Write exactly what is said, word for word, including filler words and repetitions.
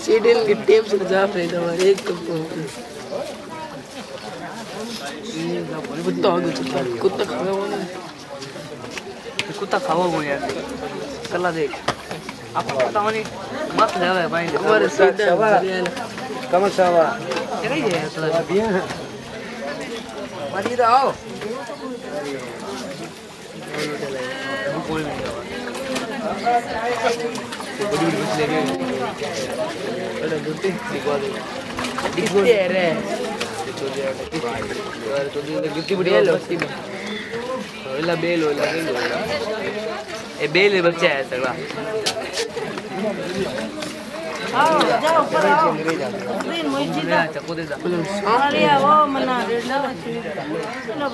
CDL की team से जा रही था हमारे एक कप कुत्ता हो गया कुत्ता खावा हुआ ना कुत्ता खावा हुआ यार कला देख आपको पता होनी मत जावे भाई हमारे सीधा कम सावा क्या ये है साला बिया मारी आओ कोई नहीं बड़ी बड़ी मछली लेके अरे दूसरी दिखवा दे कितने रे यार तो ये कितनी बड़ी है लोटी में ओला बेल ओला बेल ओला ये बेल बच्चा है सगला आओ जाओ ऊपर आओ ग्रीन मोहित ले चक्कू दे दा अरे वो मना रे चलो